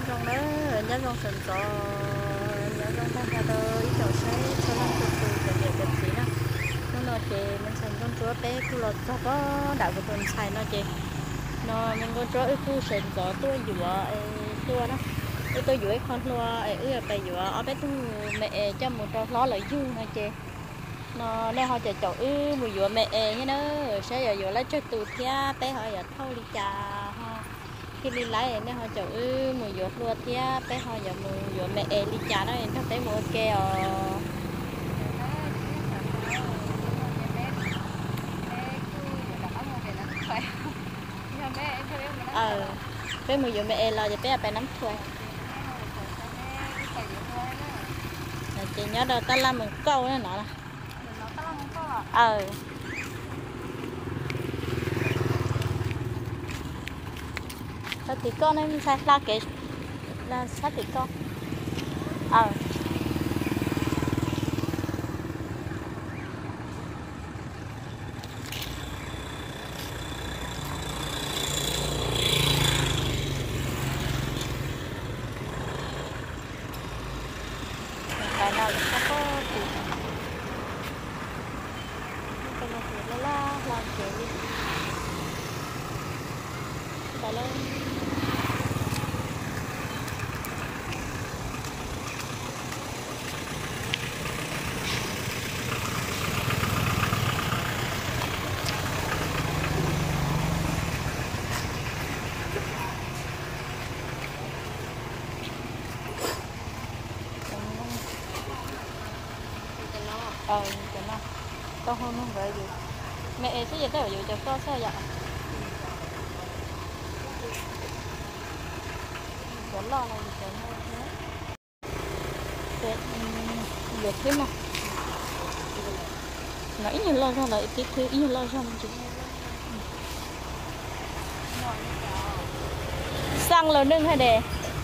rong đó nhớ rong sần gió nhớ rong ta ra đâu ít đầu say cho nó từ từ để đẹp gì đó nó chè mình sần con chúa bé cứ lọt cho có đạo của tuần xài nó chè nó mình con chúa cứ sần gió tôi dừa tôi đó tôi dừa con lúa phải dừa ở bé tôi mẹ cho một trò ló lợi dương này chè nó họ chạy chỗ mùi dừa mẹ như nó sẽ giờ dừa lấy cho từ thia bé họ giờ thâu đi trà khi đi lái nên họ chỗ mùi dừa luôn thia bé họ giờ mùi dừa mẹ đi trà đó nên thấy mua keo bé mùi dừa mẹ lo giờ bé phải nắm thuê chị nhớ đâu ta làm mình câu nữa nọ sao thì con em sai la kệ là sao thì con cái nào cũng có thì cái nào thì la làm kệ đi tại lên cho nó con không vậy gì mẹ sẽ giờ tới ở cho con sao vậy có lo này thì có mua thế được thế mà nó ít nhiều lo ra lại tí thứ ít nhiều lo ra mình chỉ xăng lò nương hay đề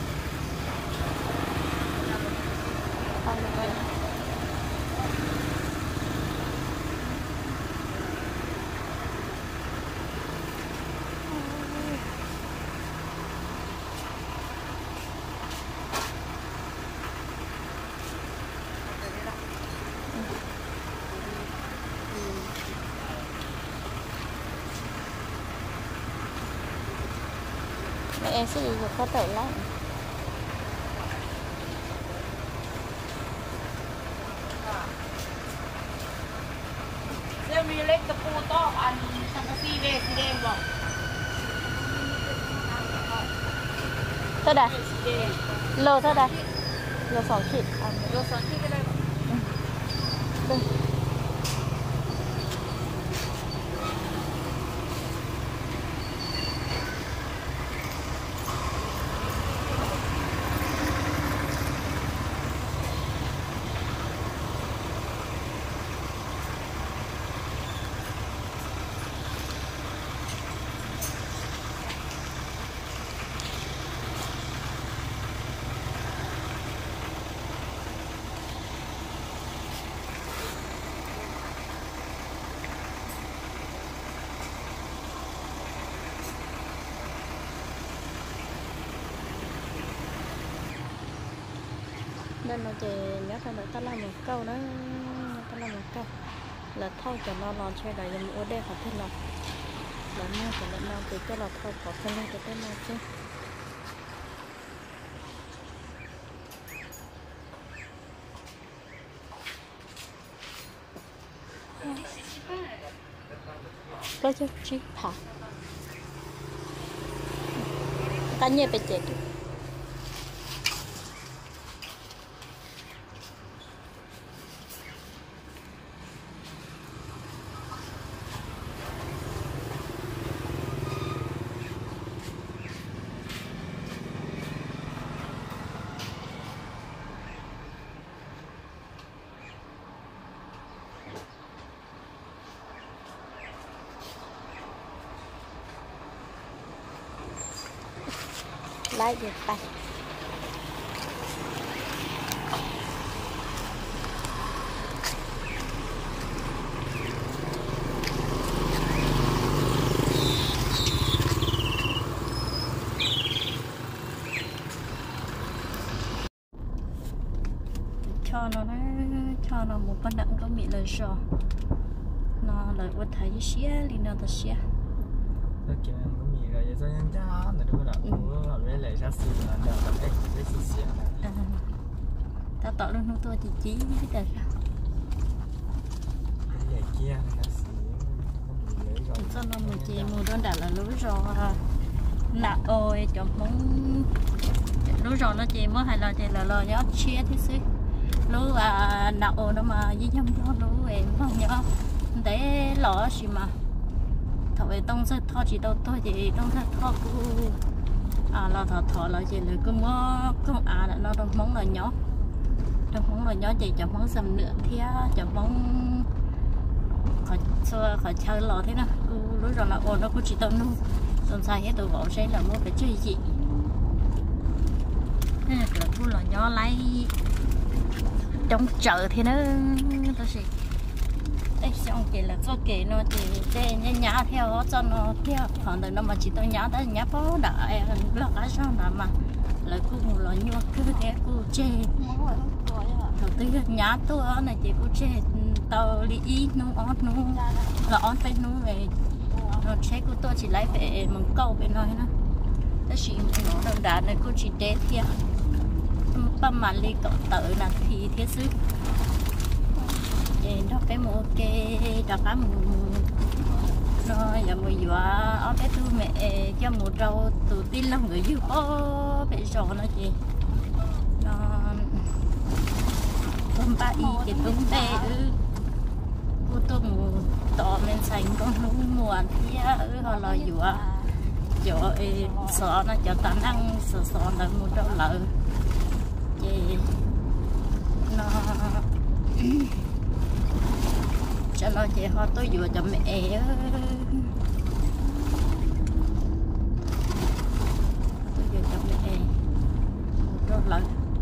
mẹ sẽ được có tự lắm Dia milik tepung to an sampai si đen bang. thôi đây lô thôi đây lô 2 ขีด Lo santi ke dah. Đây. Nên nó chỉ nhớ thằng ta làm một câu đó ta làm một câu là thôi cho nó lòn chơi đại dùng ở đây phải thế nào là mua cho nó nào thì cho là thôi có phân lên cho cái nào chứ có chứ chứ thả cá nhẹ bị chết lấy được tay cho nó một phần đặng có bị lời sò nó lời quật thấy xía đi nào ta xía nó kiểu có mì rồi cho nhân cha nó đúng là cũng là lấy lại ra xí là đều là cái xí xí ta tỏ lên nó tôi chỉ cái đời ra cái kia là xí cho nó một chị mùa đơn đã là lúa rò nặng ôi chọn món lúa rò nó chị mới hay là chị là lo nhớ chia thế xí lúa nặng ôi nó mà với nhâm nó lúa em không nhớ để lọ gì mà thôi tông sẽ thọ chỉ đâu thôi thì tông sẽ thọ cứ là thọ là gì là cứ mó con là nó đâu món là nhỏ chị chọn món sầm nữa thì chọn món khỏi chơi lò thế nào lúc rồi là ồn nó cũng chỉ tao nu xong sai hết tôi gọi sẽ là mua phải chơi gì nên là thu là nhỏ lấy trong chợ thì nó gì đây xong kì là có kì nó thì để nhá theo cho nó theo còn từ nó mà chỉ tao nhá tới nhá bó đợi lo cái sao mà lại cũng là nhua cứ thế cô chê đầu tiên nhá tôi ở này chị cô chê tao đi ít nó ót nó là ót phải nó về nó chế của tôi chỉ lấy về măng câu về nói nó ta chỉ nó đơn đàn này cô chỉ để theo băm mà đi cậu tự là thì thiết sức vậy đó cái mua kê đó cá nó giờ mùi dọa ở cái tôi mẹ cho một trâu tụ tin lắm người yêu có bị sọ nó chị nó không ba y cái tung tê cô tôi mù tỏ men xanh con lúa mùa thì họ lo dọa chỗ sọ nó cho ta ăn sọ là một trâu lợn chị nó cho nó chị họ tôi vừa cho mẹ tôi vừa cho mẹ một trâu lợn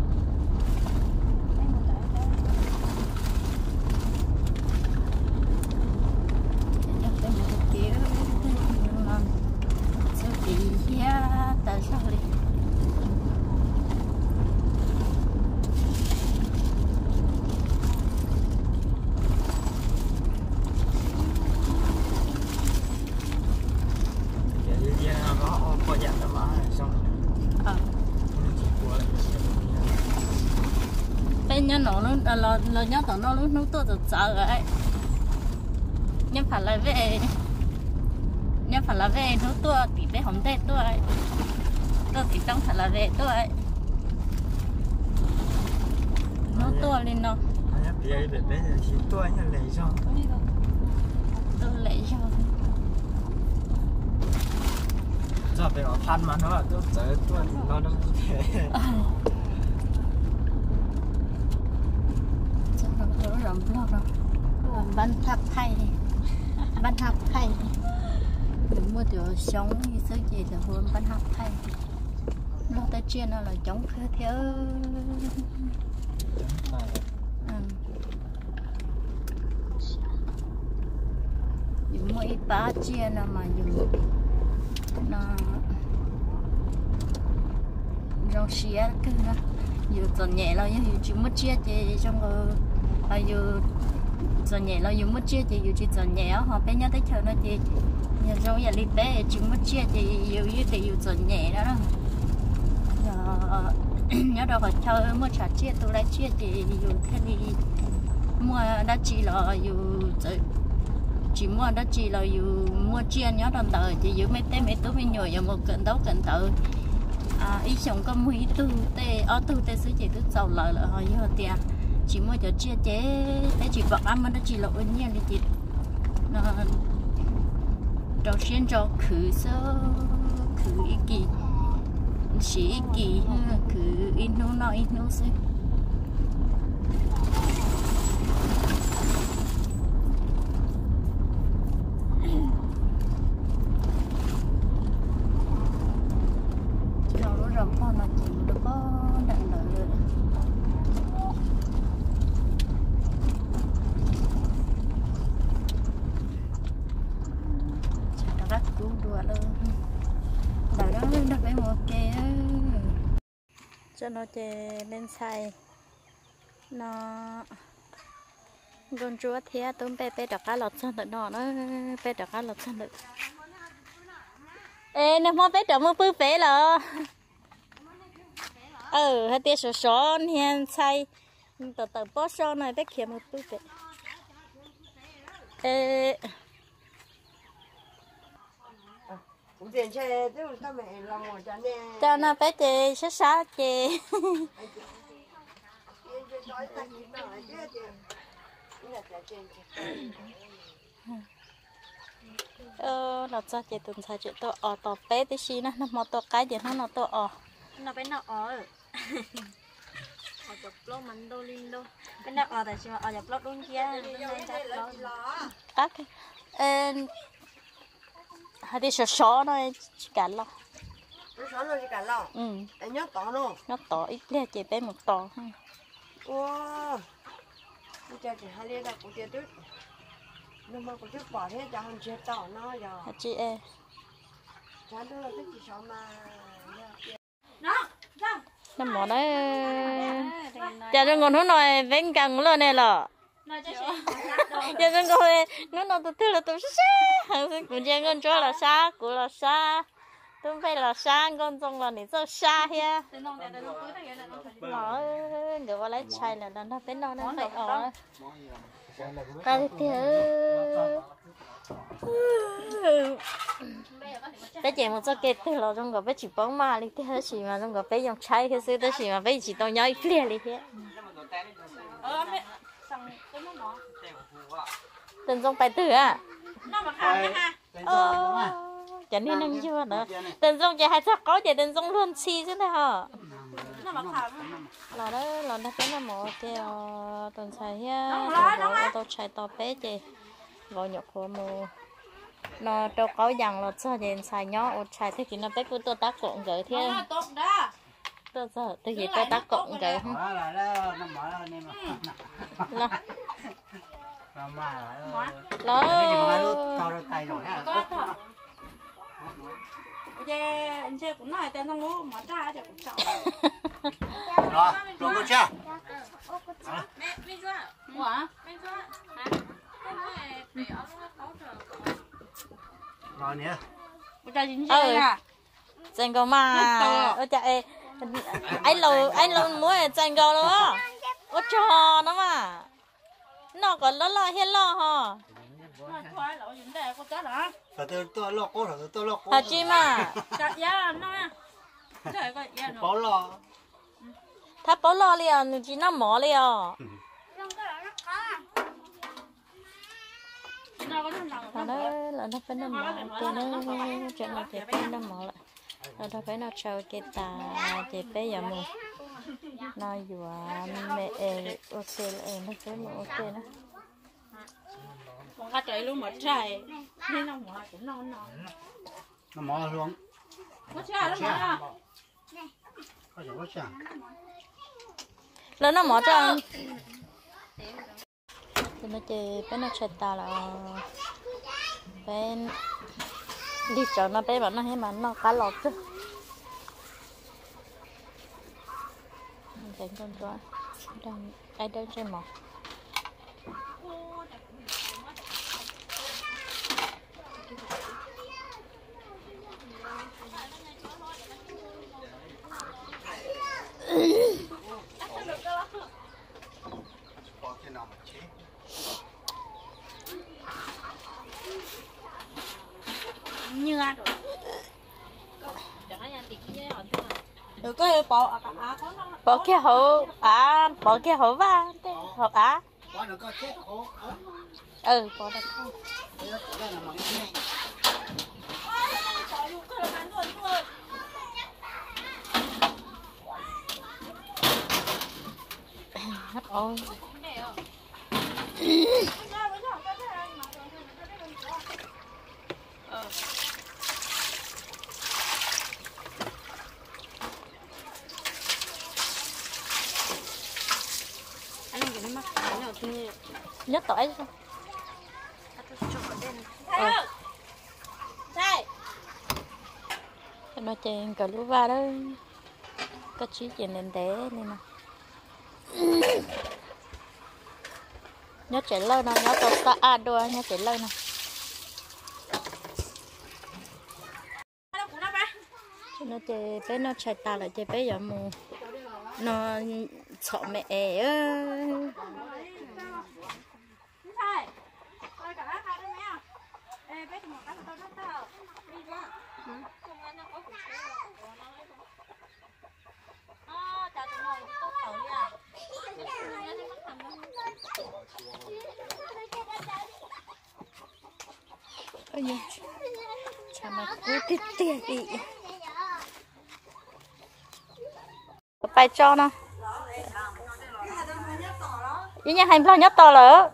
tại sao đi bên nhá nó là nhá tao nó lúc tôi tự sợ rồi nhưng phải là về nó tôi thì để không tết tôi thì trong phải là về tôi nó tôi lên nó tôi lấy cho giờ phải ở phan mà nó là tôi nó thế nó rộng lắm rồi bánh tháp thay đừng mua tiểu sống như thế gì là hơn bánh tháp thay nó tới chia nó là chống khơi theo dùng mỗi ba chia là mà dùng nó rau xía cứ nó dù còn nhẹ là dù chỉ mất chia thì trong rồi dù còn nhẹ là dù mất chia thì dù chỉ còn nhẹ họ bé nhớ tới chờ nó thì nhà rau nhà đi bé chỉ mất chia thì dù còn nhẹ đó nhớ đâu phải chờ mua trả chia tôi lấy chia thì dù thế thì mua đã chỉ là dù chỉ mua đã chỉ là dù mua chia nhớ đòn đời thì dù mấy tối mấy nhồi giờ một cận tàu ý chồng có mấy tu tê sứ chỉ tức giàu lợi là hồi giờ tiền chỉ mua cho chia chế thế chỉ vợ ăn mà nó chỉ là ôn nhiên thì chỉ nó đầu tiên cho khử sơ khử ý kỳ chỉ kỳ khử ít nô xí cho nó chè bên xay nó con chúa thế tôm bé đọc cá lọt chân được nó bé đọc cá lọt chân được ê nó mò bé đọc mò bự bé là hay tia sổ sổ hiện say từ từ bó sổ này bé kia mò bự bé ê cho nó bé chị sát sát chị nó cho chị tuần sau chị tôi ở tàu bé tí xí nó mò tàu cái gì nó tàu ở nó bé nó ở chụp lô mình đô linh đô bên đó tại sao ở chụp lô luôn kia các hay đi sờ sờ nó chỉ cả lo nó to ít lên chị bé một to wow bây giờ hai lê là cũng chưa được nhưng mà cũng chưa bỏ hết cho hàng chết tỏ nó rồi chị ơi chán đó là cái gì sao mà nó mỏ đấy giờ nó còn nó nói bên cạnh luôn này là giờ nó còn nó từ từ là từ xa cũng giờ con cho là xa cũng là xa tôi phải là xa con trong là để cho xa ha nó người qua lấy chai là nó bên nó phải ở ta đi bé chị một số cái từ là trong cái bé chỉ bóng mà đi theo chỉ mà trong cái bé dùng chai cái sự đó chỉ mà bé chỉ tao nhớ ít liền đi thế tên trong bài từ à chẳng nên nâng chưa nữa tên trong chị hay chắc có chị tên trong luôn chi chứ thế hả là nó bé nó một cái tuần sai á tôi chạy tàu bé chị gọi nhọc của mù nó đâu có dặn là cho đến xài nhỏ ở xài thế thì nó bé của tôi tác cộng gửi thế tôi giờ tôi gì tôi tác cộng gửi anh chơi cũng nói tên không lú mà cha cũng chọn rồi luôn có chưa Mấy chú ạ? Hả? Mấy chú ạ? Hả? Cái này để ở nó có rồi. rồi nè bây giờ chính chơi à chân cầu mà ôi trời anh lâu muốn chân cầu luôn á ôi trò nó mà nó còn lo hết lo hả phải tôi lo cố rồi tôi lo cố hả chị mà bảo lo tháp bảo lo liền chỉ nó mỏ liền là nó phải nó mỏ thì nó chuyện là thì phải nó mỏ lại là nó phải nó trâu cái tà thì bé giờ mù nó vừa mẹ ok là nó phải mù ok đó con cá trời luôn mà trời nên nó mỏ cũng non nó mỏ luôn có trời nó mỏ có gì có chả là nó mỏ cho thì nó chơi bé nó chơi tà là bé đi chợ nó bé bảo nó hay mà nó cá lọt chứ đánh con chó đang ai đang chơi mỏ như ăn rồi được cái bỏ bỏ cái hổ va hổ á bỏ được có chết khổ bỏ được không ôi nhất tỏi sao nó chèn cả lúa va đó có chí chèn lên té nên mà nhớ chảy lơ nó nhớ tao sa a đôi nhớ chảy lơ nó nó chơi bé nó chạy ta lại chơi bé giờ mù nó sợ mẹ ơi ôi nhỉ chả mà cứ tiết tiết đi phải cho nó ý nhà hành lo nhất to lỡ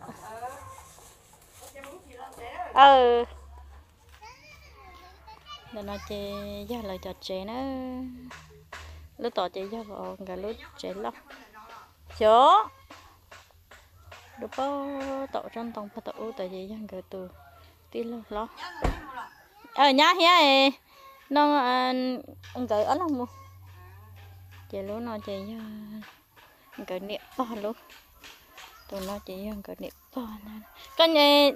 để nó chơi giờ lại cho chơi nó lúc tỏ chơi giờ vào cả lúc chơi lắm chó lúc đó tỏ trong tông phải tỏ tại vì dân cái từ tí lo nhá hé nó anh gửi ở lòng mua chơi lúc nó chơi cái niệm to lúc tụi nó chơi cái niệm to cái này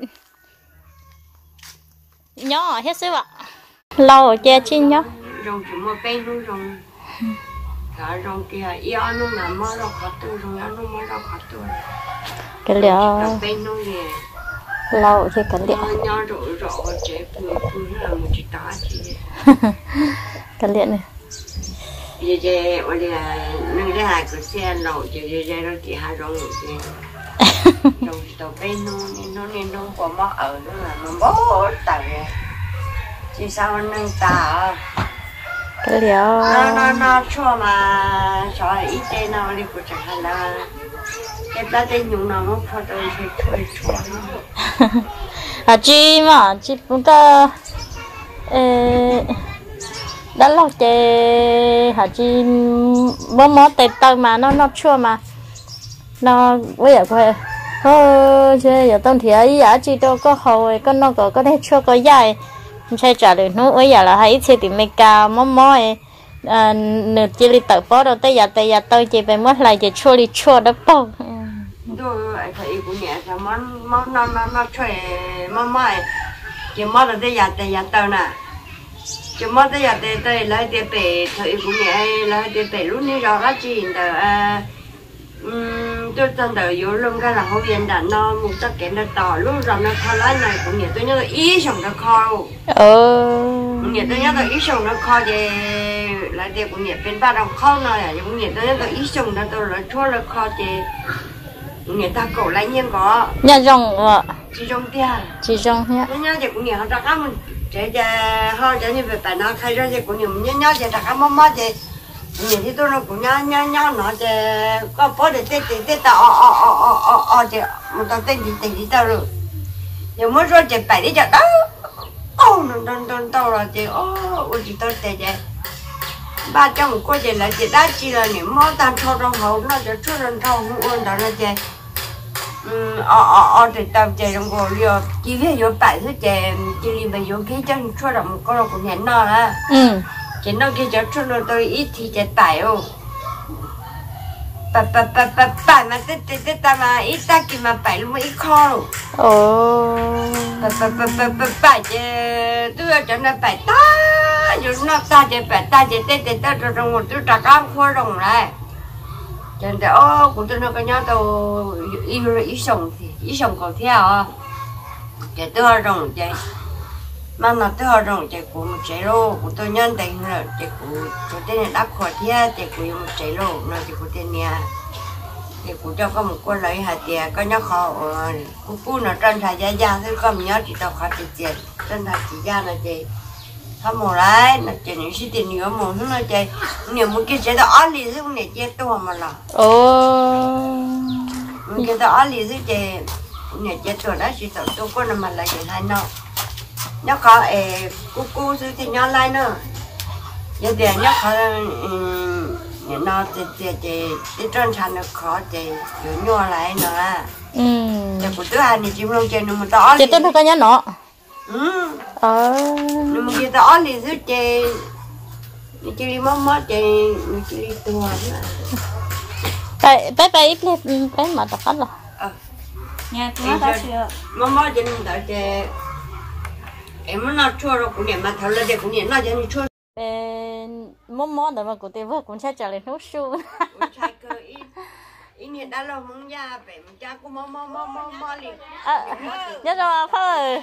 nhỏ hết sức ạ lâu ở chơi chi nhá rồng chỉ mua bên luôn rồng cả rồng kia yêu nó nằm mơ đâu khó tu rồng nó mơ đâu khó tu cái liệu bên luôn gì lâu chơi cái liệu nhỏ rỗi rỗi chế bùi là một chỉ tá chỉ cái liệu này giờ ở đây nâng cái hai cái xe lậu giờ nó chỉ hai rồng gì rồng tàu bên nó nên nó có mỏ ở đó là nó bó tàu chỉ sao nâng tàu cái liệu nó cho mà cho ít tên nào đi của chẳng hạn là cái ba tên nhung nào nó phải tôi phải chua à chị mà chị cũng có đã lâu chơi hả chị mó tết tao mà nó chua mà nó bây giờ quay chơi giờ tao thì ấy giá chị đâu có hồi con nó có thể chua có dài chơi trả được nó bây giờ là hay chơi thì mấy ca mó nửa chỉ đi tự phó đâu tới giờ tôi chỉ phải mất lại chỉ chua đó bao tôi thấy cũng nhẹ sao nó chơi mày chỉ mất là tới giờ tôi nè chỉ mất tới giờ tôi lấy tiền bể thấy cũng nhẹ lấy tiền bể lúc này rồi cái gì tôi chân đầu vô lưng cái là hậu viên đã nó một tất cả nó tỏ lúc rồi nó khai lái này cũng nhẹ tôi nhớ là ý sống nó kho cũng nhẹ tôi nhớ là ý sống nó kho thì lại tiền cũng nhẹ bên ba đồng kho này à cũng nhẹ tôi nhớ là ý sống nó tôi là chua là kho thì người ta cổ lại nhiên có nhà rong chỉ rong nhá nó nhớ thì cũng nhiều họ đặt ăn để họ cho như vậy phải nó khai ra thì cũng nhiều nhớ thì đặt ăn mắm thì nhiều thì tôi nó cũng nhớ nó thì có bố để tết tao thì một tao tết gì tao rồi giờ mới rồi thì phải đi chợ đó nó tao là thì chỉ tao thì ba trong một cô chị lại chị đã chỉ là những món tan thô trong hậu nóจะช่วยเราทำอุ่นแต่เราจะthì tao chơi trong cô liều chỉ biết vô bảy thứ chơi chỉ đi bây vô cái chânช่วยเราcóเราcũng nhận nó là chỉ nó cái choช่วยเราtôi ít thì chơi bảy ô bảy mà tết ta mà ít ta kia mà bảy luôn mà ít kho bảy chơi tôi cho nó bảy ta rồi nó ta chơi bảy ta chơi tết ta trong một tôi trả cam khô rồng này chân để của tôi nó có nhớ tôi ý sống còn theo chơi tôi rồng chơi mà nó tôi rồng chơi của một chế lô của tôi nhân tình rồi chơi của tên này đắp khỏi theo chơi của một chế lô nó chơi của tên nhà thì cũng cho có một cô lấy hạt tiền có nhớ khó cô nó trên thải gia thứ con nhớ chỉ tao khó tiền trên thải chỉ gia là chị không một lại là chị những sự tiền nhiều một thứ nó chơi nhiều một cái chế đó ăn lì thứ này chơi to mà là một cái đó ăn lì thứ chơi này chơi to đó chỉ tao tôi có nằm mà lại hai nó nhớ khó cô thứ thì nhớ lại nữa giờ tiền nhớ khó nó thì trên sàn nó khó thì nhỏ lại nữa giờ của tôi hai này chim lông chơi nó một to chị tôi có nhớ nó nhưng mà cái to thì thứ chơi đi mất chơi đi tua bé ít lên bé mà tập hết rồi Nhà tôi ta chưa. Mama cho nên đó chứ em nó chua rồi cũng niệm mà thằng lên đây cũng niệm nó cho nên chua. Món đó mà của tôi vừa cũng sẽ trả lời nấu su. Sai cơ ý nghĩa đã lâu mong ra về mình cha cũng mò liền. Nhớ rồi phơi.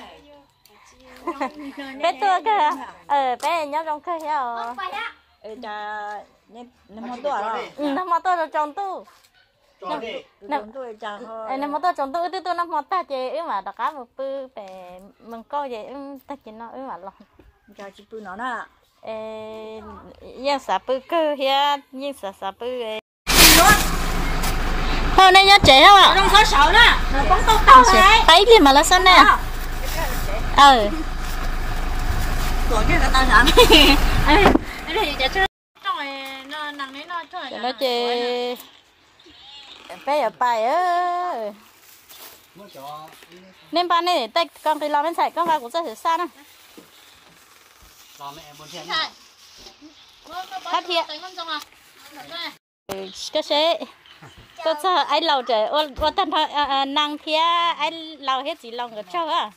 Bé tôi cơ. Bé nhớ trong cơ hả? Cha nem món tua rồi. Nó mà tôi trong tu. Cho đi. Chúng tôi cha thôi. Nó mà tôi trong tu tôi nó mà ta chơi mà đặc cá một bự bé mình coi vậy ta chỉ nó mà lo. Cha chỉ bự nó nè. Nhưng sao bự cơ hả? Nhưng sao bự thôi đây nhá trẻ không ạ? Trong số sợ đó. Nó bóng tóc tao này. Thấy gì mà nó xanh nè. Tuổi cái tao sẵn. Cái này chả chơi. Trong này nó nặng đấy nó chơi. Nó chơi bé ở bài ơi. Mới cho. Nên ban này để tay con thì làm bên sạch con vào cũng rất là xa nè. Làm mẹ muốn xem. Phát hiện. Cái xe tôi cho anh lâu trời ô tân thôi năng phía anh lâu hết gì lòng cái cho à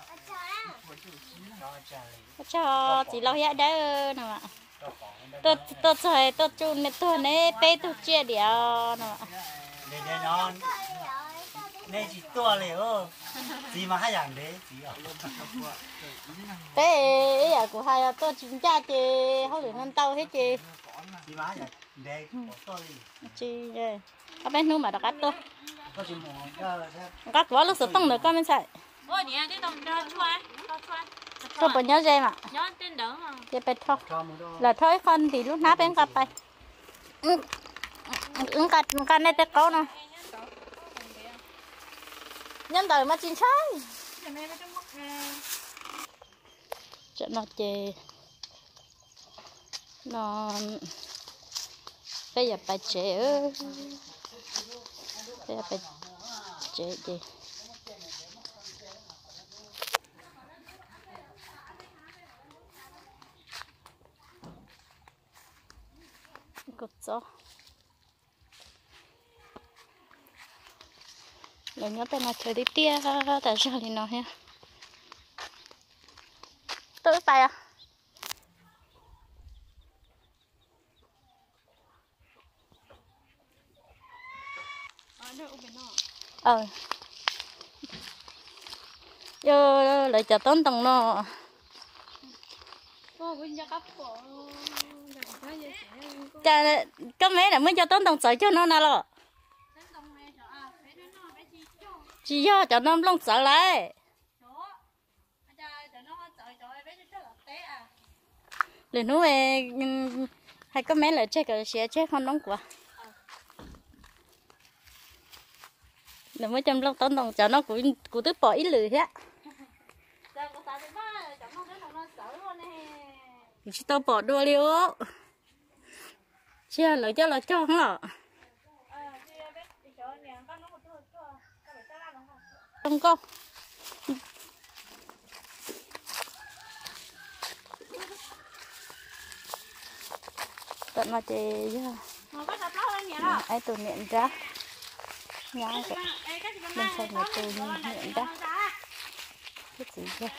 cho chỉ lâu hết đấy nè tôi chơi tôi chun tôi này bé tôi chia điều nè Để nó này chỉ tua liệu gì mà hai dạng đấy chỉ ở bé ấy à của hai tôi chính cha chị không được ngăn tàu hết chị gì mà hai dạng đây tua đi chị đây các bé nu mà đã cắt tôi có chim hồng cắt vỏ lúc sửa tông được con bên sạch Ôi nhỉ, cái đồng cho choai. tôi bỏ nhớ dây mà Nhớ tên đỡ mà. dây bệt thôi là thôi con thì lúc nãy bên cặp bay cắt này tết câu nè nhân đời mà chín trái chuyện nó chê nó bây giờ phải chế ơi bây giờ phải chế gì cột gió lần nhớ tên là chơi đi tia tại sao thì nó ha tôi phải à giờ lại cho tốn tầng nó chả có mấy là mới cho tốn tầng sợi cho nó nào lo chỉ do cho nó lông sợ lại để nó về hay có mấy là chơi cái xe chơi không nóng quá để mới chăm lông tốn tầng cho nó cũng tới bỏ ít lười hết chỉ tao bỏ đua liêu chia lại cho là cho không ạ không có tận mà chị ai tụi miệng ra nhá bên sau người tụi miệng ra cái gì vậy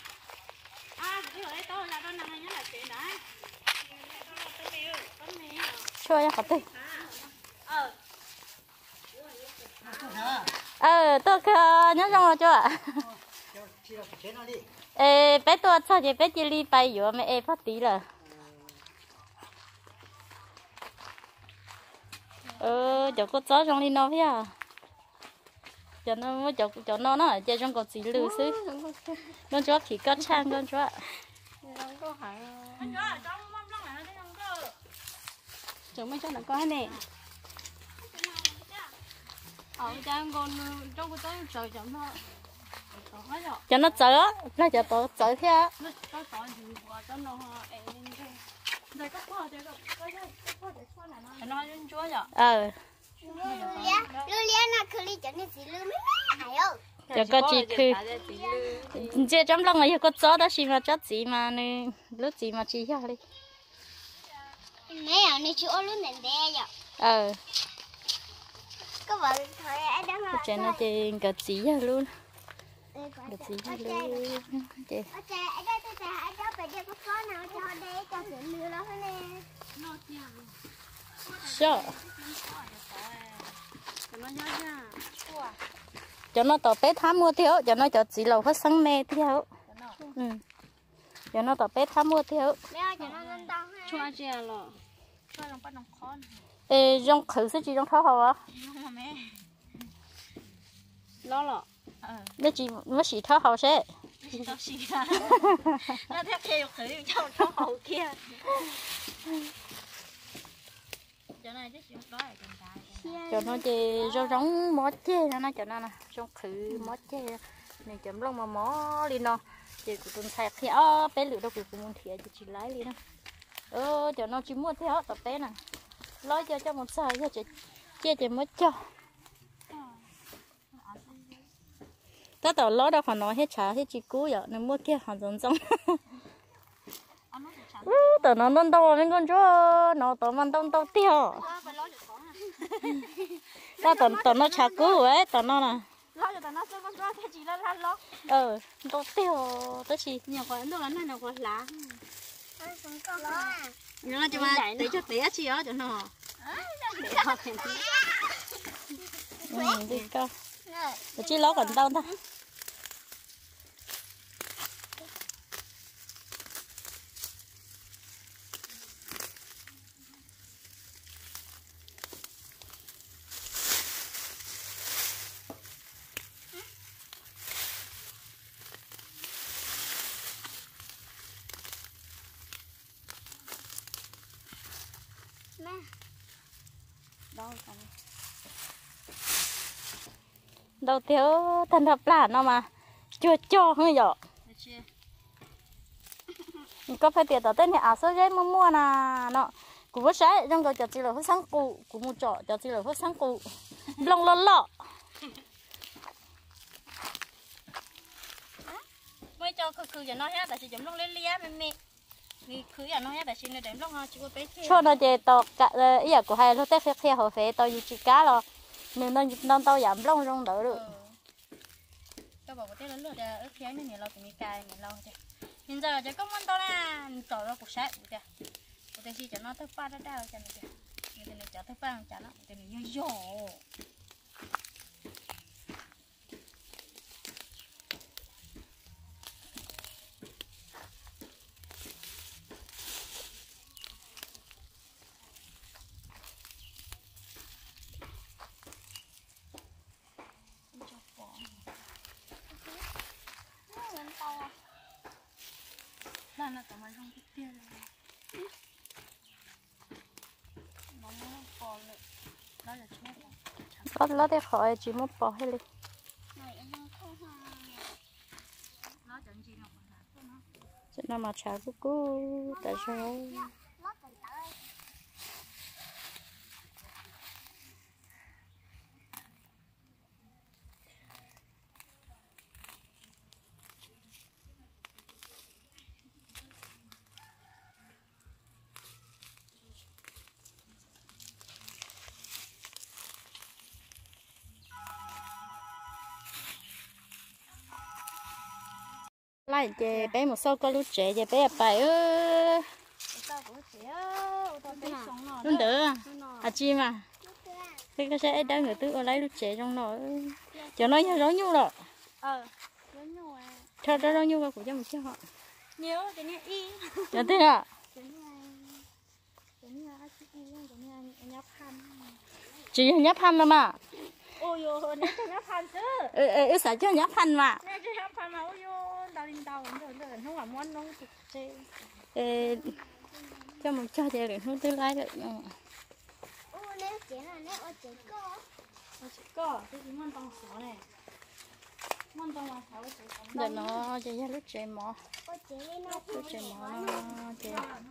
cho em có tiền tôi nhớ xong rồi chưa ạ bé tôi sao vậy bé chỉ đi bay vừa mẹ em phát tí rồi chỗ có chó trong đi nó phải à cho nó mới chỗ nó ở chơi trong còn gì lư xứ con chó chỉ có trang con chó chúng mấy cháu nó có nè trang con trong cái tới trời chậm thôi cho nó chở là cho tôi chở theo nó chọn gì qua cho nó đây có khoa đây có nó lên chúa vậy Lulia na kuli cho nên gì lưu mấy hải ơi. cho có chị cứ chị trong lòng ấy có chó đó xí mà chó gì mà nè lúc gì mà chị hiểu đi Mấy à này chú luôn nè đe vậy. Có có vợ thôi ai đó mà Chị nó chị gật gì ra luôn. Gật gì ra luôn. Chị. ai đó phải đi có nào cho đây cho chị lừa đó nè. Sợ. nó nhớ nha. Cho nó tỏ bé tham mua thiếu, cho nó cho chỉ lầu hết sáng mê thiếu. Ừ. Cho nó tỏ bé tham mua thiếu. Mẹ ơi cho nó lên tao ha. Chua chè lọ. Chua lòng bắt lòng con. Ê, trong khử sẽ chỉ trong tháo hầu á. Nhưng mà mẹ. Lo lọ. Nó chỉ nó chỉ tháo hầu sẽ. Nó xì ra. Nó theo kêu khử trong tháo hầu kia. Chỗ này chứ chuyện đó là cần cái. Cho nó chỉ rau rống mót chê nó cho nó nè, trong khử mót chê này chấm lông mà mó đi nó. Chị của tuần sạch thì bé lửa đâu của muốn thiệt chị lái đi nó. Cho nó chỉ mua theo tập bé nè. Nói cho một xài cho chị chia chị mới cho. Tất cả lối đâu phải nói hết trả hết chị cú vậy nên mua kia hoàn toàn giống. Tớ nó non đâu nên con chúa nó tớ mang đông đâu tiêu. Tớ nó trả cú ấy tớ nó nè. Lo cho tao nó sẽ con cho cái gì là lo. Đâu tiêu tớ chỉ. Nhiều quá đâu là này quá lá. Lo à. Nhưng mà cho mà để cho té chi đó cho nó. Đi coi. Chỉ ló còn đâu ta. Đâu thiếu thân hợp là nó mà chưa cho hơi dọ. Có phải tiền tao tên thì số giấy mua nè nó cũng có sai trong đó cho chị là hết sáng cụ cũng mua trọ cho chị là hết sáng cụ lông lon lọ. Mới cho khử cho nó hết tại chỉ chấm lông lên lia mẹ. Vì khử cho nó hết tại chỉ nó đem lông chỉ có bé cho nó chơi tao cả ý của hai lúc tết phép hồi phép tao như chỉ cá lo nên nó tao giảm lông trong đỡ được. Các bảo có tết lớn lượt ớt khéo nên nhiều lo thì mi cài mình lo chứ. Hiện giờ cho công ăn tao nè, trò nó cũng sai kìa. Có thể chỉ cho nó thức pha đã đau cho mình kìa. Người ta cho thức pha cho nó, thì mình như dỗ. Nó tao mà không biết tiêu rồi. Nó còn lại, đó là chết rồi. Lót để khỏi chỉ một bỏ hết đi. Nó chẳng gì nó còn làm Chuyện nào mà trả cú tại sao? Lại chị bé một số có lúc trẻ chị bé phải luôn đỡ chi mà cái sẽ đang người tự lấy lúc trẻ trong nó cho nó như giống như rồi cho nó giống như của cho một chiếc họ nhiều cái này y cho thế à chị nhấp hành mà ôi yo nè nhấp hành chứ sợ cho nhấp hành mà nè chứ nhấp hành mà ôi yo đau đinh đau rồi không làm món nông thực chế cho một cho chị để không tự lấy được Nếu chị là nếu ở chị có cái gì món tông sổ này món tông là sáu để nó chị ra lúc trẻ mỏ ở chị nó lúc trẻ mỏ nó chị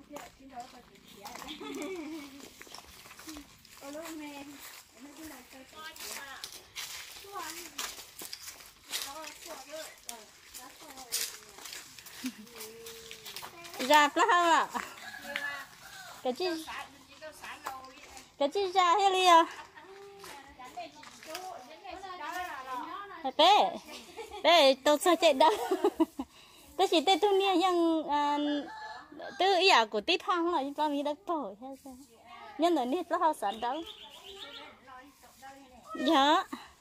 rạp lắm à cái chi ra hết đi à bé tôi sao chạy đâu tôi chỉ tên tôi nghe rằng từ ý của tí thang là cho mình đất phổi hay sao nhân là nít nó hao sản đâu dạ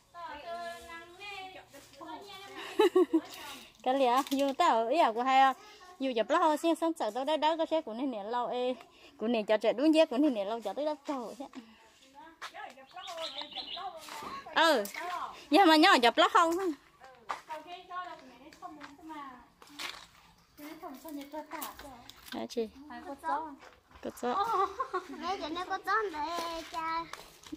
cái gì á dù tao ý của hai dù chụp lâu xin sống sợ tao đó có xe của nên nè lâu ê của nè cho trẻ đúng giết của nên nè lâu cho tới đất phổi giờ mà nhỏ chụp lót không hả chị có chó Nãy giờ nó có chó để cha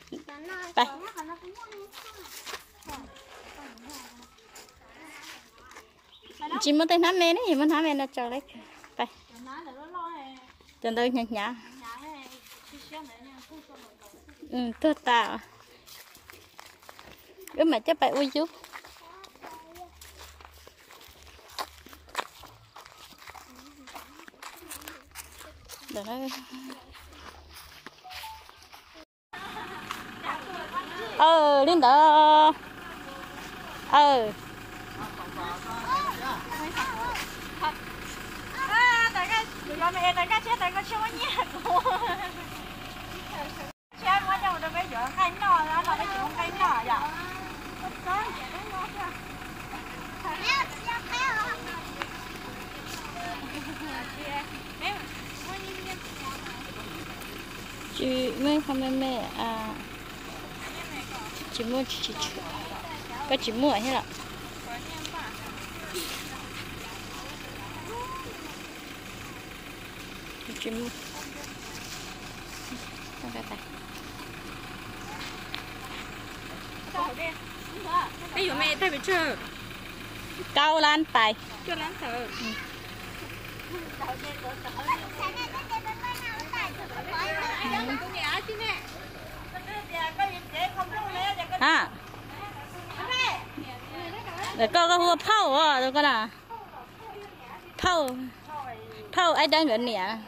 chị muốn tới nắm mẹ đấy, muốn nắm mẹ nó cho lấy,ไป, chân tôi nhặt nhả, tôi tạo, mà chắc phải uy chút, để nó, Linh đó, tại cái chết tại cái số nhẹ của chết quá đâu đâu cái giờ cái nọ đó là cái chuyện cái nọ vậy chị mới không mẹ à chị mua chị có chị mua hết rồi chị mua cái dụ mẹ tay bị trừ cao lan phải cho lắm sợ à để có hùa phao à đâu có nào phao ai đang gần nè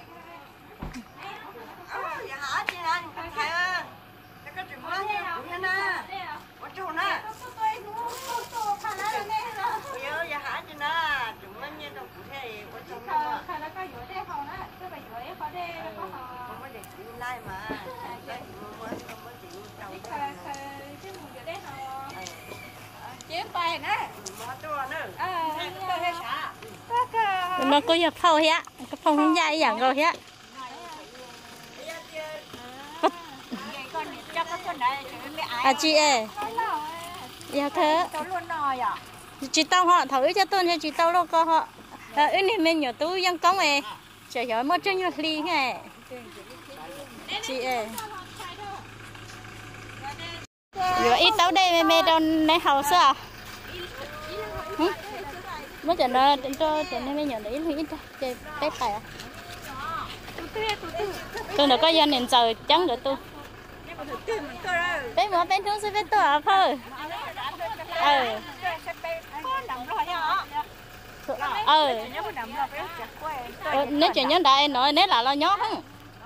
nó có giờ phao hết cái phao không dài dạng rồi hết à chị ơi dạ thế chị tao họ thử cho tôi cho chị tao đâu có họ ứng này mình nhỏ túi dân công ấy trời ơi mất chân như ly nghe chị ơi rồi ít tao đây mẹ đâu này hậu sao mất chân đó cho nên mẹ nhỏ đấy ít chơi tết phải à tôi nó có dân nên giờ trắng được tôi bé mua bên thùng sẽ bé tổ à phơ nếu chuyện nhớ đại nói nếu là lo nhớ không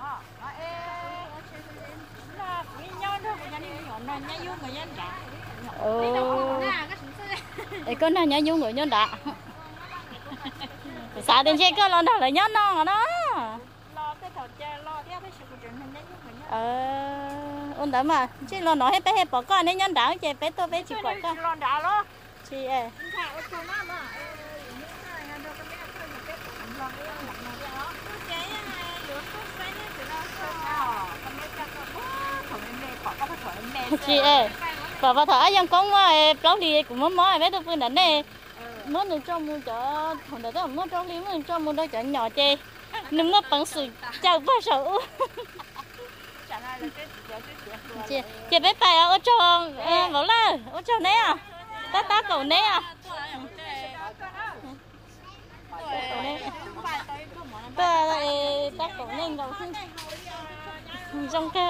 có nào nhớ dung người nhớ đã xả tiền xe có lo đâu là nhớ non rồi đó ôn đỡ mà chứ lo nói hết bé hết bỏ con nên nhân đảo chị bé tôi bé chỉ bỏ con lo đã lo chị ơi chị ơi và thở dân con mà cháu đi cũng muốn món bé tôi phương đánh này muốn được cho mua cho thằng đó là muốn cháu đi muốn cho mua đôi chợ nhỏ chê đừng có bằng sự chào bao sợ chị bé phải ở cho bảo là ở cho nè à ta cầu nè à ta cầu nè cầu trong cái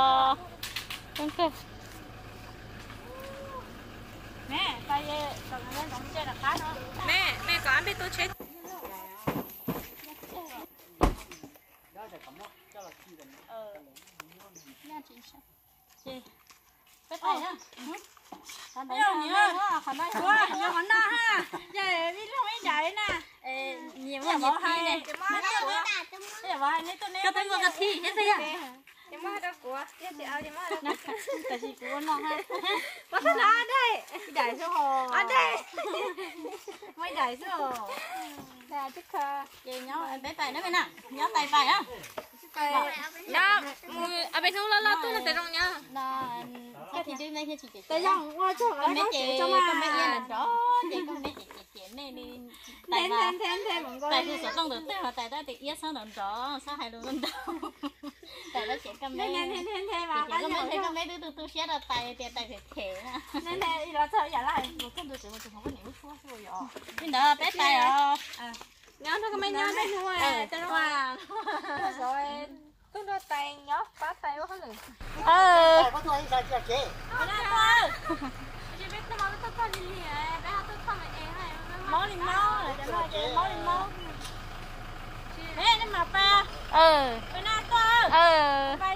mẹ tay còn lên đóng chơi là khá nữa mẹ có ăn biết tôi chết bé tay nhá Khăn bây đây giờ nhớ khăn đây quá giờ hắn đó ha giờ biết không ấy chạy nè nhiều mà bỏ hai này bây giờ bỏ hai lấy tôi nè cho tôi ngồi cái thi hết thấy à em mua đâu của em sẽ ao em mua cái gì của nó ha có thằng nào ở đây đại số hồ ở đây mấy đại số hồ là chứ khờ vậy nhớ bé tay nó bên nào nhớ tay phải á đó ở bên xuống lo tôi là tay rong nhá là cái thì đi mấy cái chị tay rong qua chỗ con mấy chị con mấy yên là đó chị con mấy chị này đi tay mà tại thì sợ trong được tay mà tay đó thì yên sao nó đó sao hai luôn đâu tại đó chị con mấy chị con mấy đứa tôi xé ra tay tay phải khẽ nên là là sao giả lại một con tôi chỉ không có nhiều phút rồi bên đó bé tay à nhớ nó có mấy nhớ đấy thôi tay rong rồi tôi đưa tay nhớ phá tay quá rồi có thôi sao chưa chị chị biết nó mà tôi có gì vậy bé tôi không phải em này máu đi máu là cho nó máu đi máu bé nó mập à ừ bên nào cơ ừ bay